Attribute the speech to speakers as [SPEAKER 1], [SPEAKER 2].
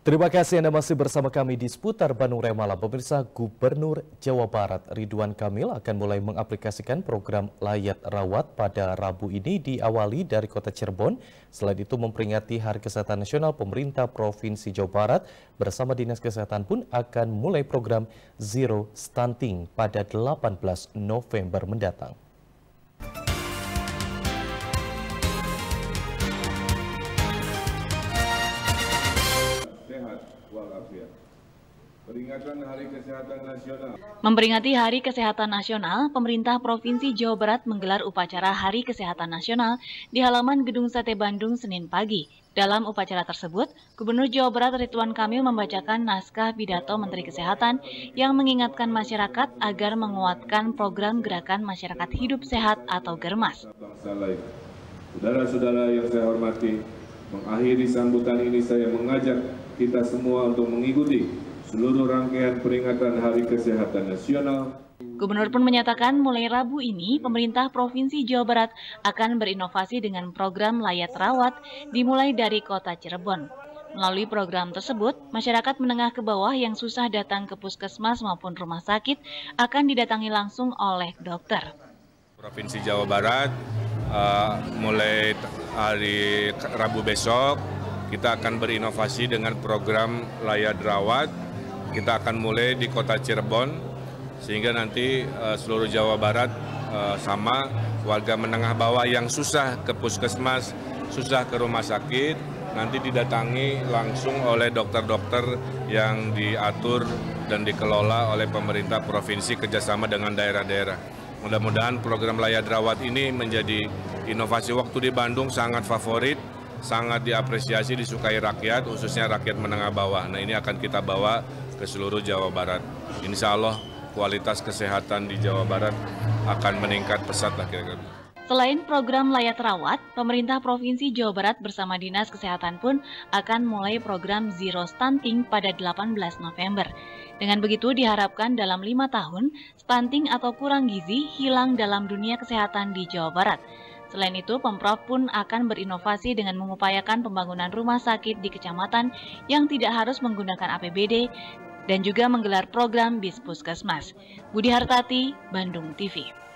[SPEAKER 1] Terima kasih Anda masih bersama kami di seputar Bandung Raya Malam. Pemirsa, Gubernur Jawa Barat Ridwan Kamil akan mulai mengaplikasikan program Layak Rawat pada Rabu ini diawali dari kota Cirebon. Selain itu memperingati Hari Kesehatan Nasional, pemerintah Provinsi Jawa Barat bersama Dinas Kesehatan pun akan mulai program Zero Stunting pada 18 November mendatang.
[SPEAKER 2] Memperingati Hari Kesehatan Nasional, pemerintah Provinsi Jawa Barat menggelar upacara Hari Kesehatan Nasional di halaman Gedung Sate Bandung Senin pagi. Dalam upacara tersebut, Gubernur Jawa Barat Ridwan Kamil membacakan naskah pidato Menteri Kesehatan yang mengingatkan masyarakat agar menguatkan program Gerakan Masyarakat Hidup Sehat atau GERMAS.
[SPEAKER 3] Saudara-saudara yang saya hormati, mengakhiri sambutan ini saya mengajak kita semua untuk mengikuti seluruh rangkaian peringatan Hari Kesehatan Nasional.
[SPEAKER 2] Gubernur pun menyatakan mulai Rabu ini pemerintah Provinsi Jawa Barat akan berinovasi dengan program Layak Rawat dimulai dari kota Cirebon. Melalui program tersebut, masyarakat menengah ke bawah yang susah datang ke puskesmas maupun rumah sakit akan didatangi langsung oleh dokter.
[SPEAKER 4] Provinsi Jawa Barat mulai hari Rabu besok kita akan berinovasi dengan program Layak Rawat. Kita akan mulai di kota Cirebon, sehingga nanti seluruh Jawa Barat sama warga menengah bawah yang susah ke puskesmas, susah ke rumah sakit, nanti didatangi langsung oleh dokter-dokter yang diatur dan dikelola oleh pemerintah provinsi kerjasama dengan daerah-daerah. Mudah-mudahan program Layak Rawat ini menjadi inovasi waktu di Bandung sangat favorit, sangat diapresiasi, disukai rakyat, khususnya rakyat menengah bawah. Nah, ini akan kita bawa ke seluruh Jawa Barat. Insya Allah kualitas kesehatan di Jawa Barat akan meningkat pesat lah kira-kira.
[SPEAKER 2] Selain program Layak Rawat, pemerintah Provinsi Jawa Barat bersama Dinas Kesehatan pun akan mulai program Zero Stunting pada 18 November. Dengan begitu diharapkan dalam 5 tahun, stunting atau kurang gizi hilang dalam dunia kesehatan di Jawa Barat. Selain itu, Pemprov pun akan berinovasi dengan mengupayakan pembangunan rumah sakit di kecamatan yang tidak harus menggunakan APBD dan juga menggelar program Bis Puskesmas. Budi Hartati, Bandung TV.